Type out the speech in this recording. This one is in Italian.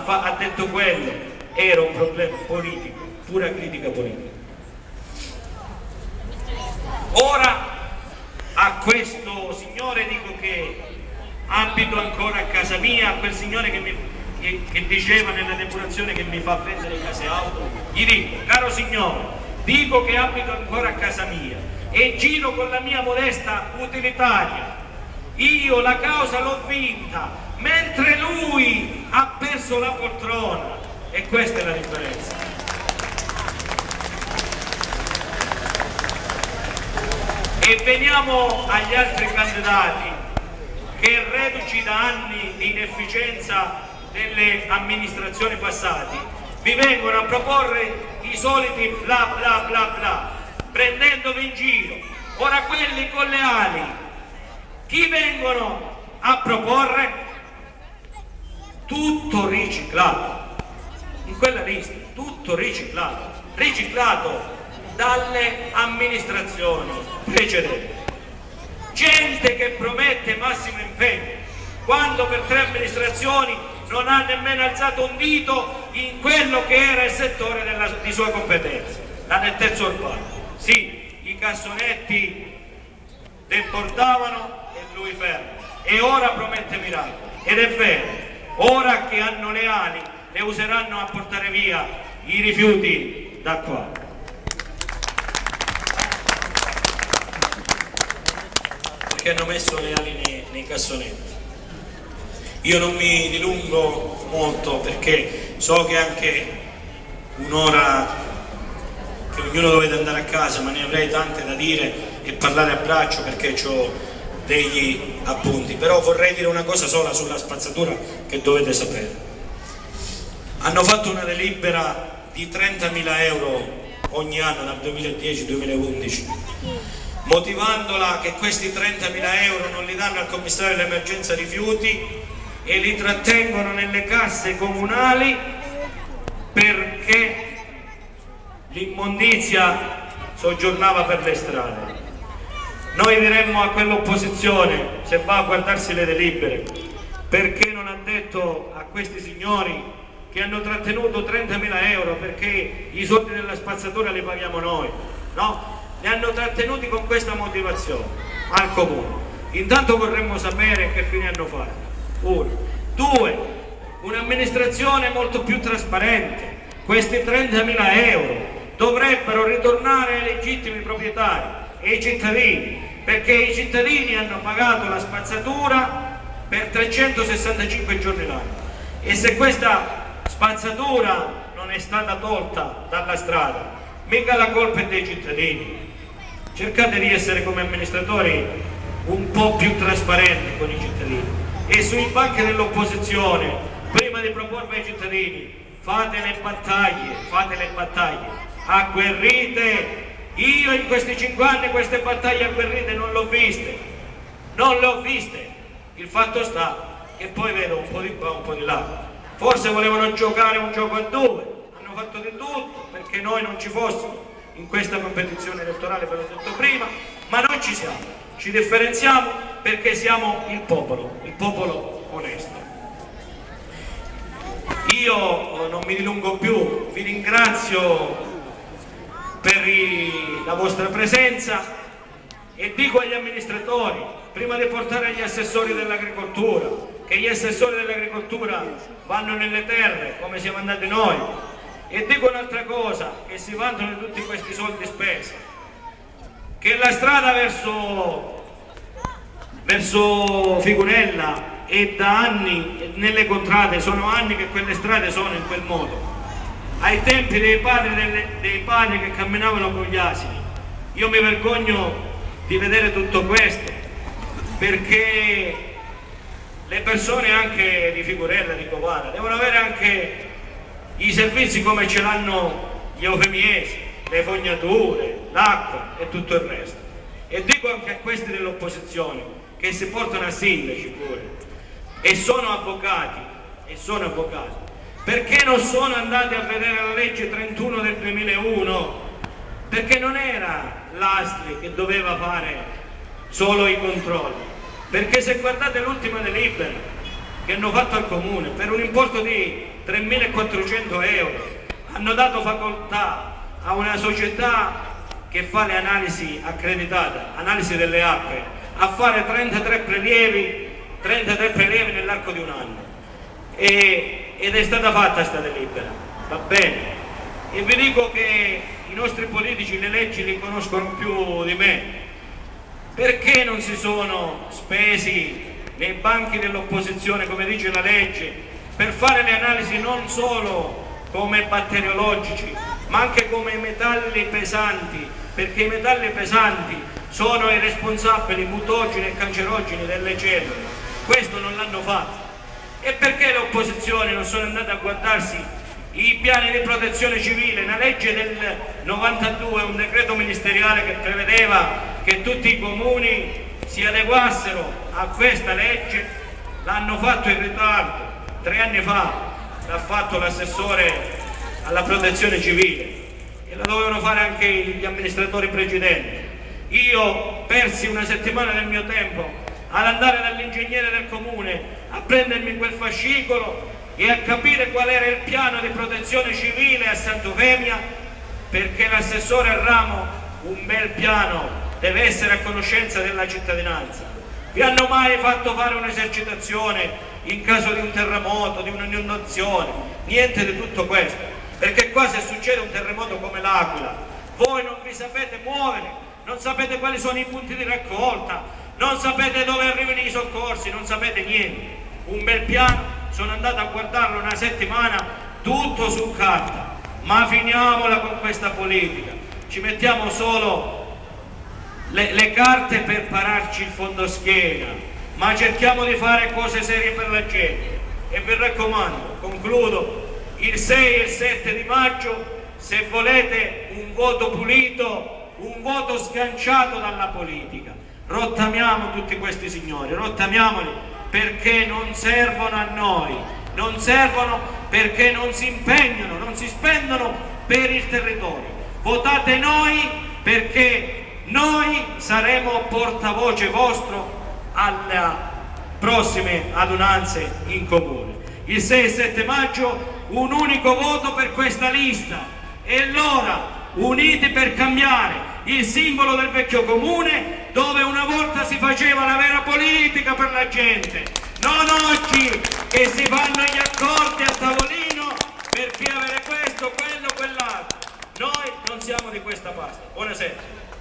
ha detto quello, era un problema politico, pura critica politica. Ora a questo signore dico che abito ancora a casa mia, a quel signore che diceva nella depurazione che mi fa vendere case auto, gli dico: caro signore, dico che abito ancora a casa mia e giro con la mia modesta utilitaria, io la causa l'ho vinta mentre lui ha perso la poltrona, e questa è la differenza. E veniamo agli altri candidati che, reduci da anni di inefficienza delle amministrazioni passate, vi vengono a proporre i soliti bla bla bla bla, prendendovi in giro. Ora quelli con le ali, chi vengono a proporre? Tutto riciclato, in quella lista, tutto riciclato dalle amministrazioni precedenti. Gente che promette massimo impegno, quando per 3 amministrazioni non ha nemmeno alzato un dito in quello che era il settore di sua competenza, la nettezza urbana. Sì, i cassonetti deportavano e lui fermo, e ora promette miracoli, ed è vero, ora che hanno le ali le useranno a portare via i rifiuti da qua. Perché hanno messo le ali nei cassonetti. Io non mi dilungo molto perché so che anche un'ora che ognuno dovete andare a casa, ma ne avrei tante da dire e parlare a braccio perché ho degli appunti, però vorrei dire una cosa sola sulla spazzatura che dovete sapere. Hanno fatto una delibera di 30.000 euro ogni anno dal 2010-2011, motivandola che questi 30.000 euro non li danno al commissario dell'emergenza rifiuti e li trattengono nelle casse comunali perché l'immondizia soggiornava per le strade. Noi diremmo a quell'opposizione, se va a guardarsi le delibere, perché non ha detto a questi signori che hanno trattenuto 30.000 euro perché i soldi della spazzatura li paghiamo noi, no? Li hanno trattenuti con questa motivazione al comune. Intanto vorremmo sapere che fine hanno fatto. 1. 2. Un'amministrazione molto più trasparente. Questi 30.000 euro dovrebbero ritornare ai legittimi proprietari e ai cittadini, perché i cittadini hanno pagato la spazzatura per 365 giorni l'anno, e se questa spazzatura non è stata tolta dalla strada, mica la colpa è dei cittadini. Cercate di essere come amministratori un po' più trasparenti con i cittadini, e sui banchi dell'opposizione, prima di proporre ai cittadini, fate le battaglie, agguerrite. Io in questi 5 anni queste battaglie agguerrite non le ho viste. Il fatto sta che poi vedo un po' di qua, un po' di là. Forse volevano giocare un gioco a 2, hanno fatto di tutto perché noi non ci fossimo in questa competizione elettorale, ve l'ho detto prima, ma noi ci siamo, ci differenziamo perché siamo il popolo onesto. Io non mi dilungo più, vi ringrazio per la vostra presenza e dico agli amministratori, prima di portare agli assessori dell'agricoltura, che gli assessori dell'agricoltura vanno nelle terre come siamo andati noi, e dico un'altra cosa, che si vantano di tutti questi soldi spesi, che la strada verso Figurella è da anni nelle contrade, sono anni che quelle strade sono in quel modo. Ai tempi dei padri che camminavano con gli asini. Io mi vergogno di vedere tutto questo, perché le persone anche di Figurella, di Covara, devono avere anche i servizi come ce l'hanno gli eufemiesi, le fognature, l'acqua e tutto il resto. E dico anche a questi dell'opposizione che si portano a sindaci pure e sono avvocati, perché non sono andati a vedere la legge 31 del 2001? Perché non era l'Astri che doveva fare solo i controlli, perché se guardate l'ultima delibera che hanno fatto al comune per un importo di 3.400 euro. Hanno dato facoltà a una società che fa le analisi accreditate, analisi delle acque, a fare 33 prelievi nell'arco di un anno. Ed è stata fatta questa delibera, va bene. E vi dico che i nostri politici le leggi li conoscono più di me. Perché non si sono spesi nei banchi dell'opposizione, come dice la legge, per fare le analisi non solo come batteriologici, ma anche come metalli pesanti, perché i metalli pesanti sono i responsabili mutageni e cancerogeni delle cellule. Questo non l'hanno fatto. E perché le opposizioni non sono andate a guardarsi i piani di protezione civile? Una legge del 92, un decreto ministeriale che prevedeva che tutti i comuni si adeguassero a questa legge, l'hanno fatto in ritardo. 3 anni fa l'ha fatto l'assessore alla protezione civile e la dovevano fare anche gli amministratori precedenti. Io persi una settimana del mio tempo ad andare dall'ingegnere del comune a prendermi quel fascicolo e a capire qual era il piano di protezione civile a Sant'Eufemia, perché l'assessore al ramo un bel piano deve essere a conoscenza della cittadinanza. Vi hanno mai fatto fare un'esercitazione in caso di un terremoto, di un'inondazione? Niente di tutto questo, perché qua se succede un terremoto come l'Aquila, voi non vi sapete muovere, non sapete quali sono i punti di raccolta, non sapete dove arrivano i soccorsi, non sapete niente. Un bel piano, sono andato a guardarlo una settimana, tutto su carta. Ma finiamola con questa politica, ci mettiamo solo le carte per pararci il fondoschiena, ma cerchiamo di fare cose serie per la gente. E vi raccomando, concludo, il 6 e il 7 di maggio, se volete un voto pulito, un voto sganciato dalla politica, rottamiamo tutti questi signori, rottamiamoli, perché non servono a noi, non servono perché non si impegnano, non si spendono per il territorio. Votate noi perché noi saremo portavoce vostro alle prossime adunanze in comune. Il 6 e 7 maggio un unico voto per questa lista e allora uniti per cambiare il simbolo del vecchio comune, dove una volta si faceva la vera politica per la gente, non oggi che si fanno gli accordi a tavolino per chi avere questo, quello, quell'altro. Noi non siamo di questa pasta. Buonasera.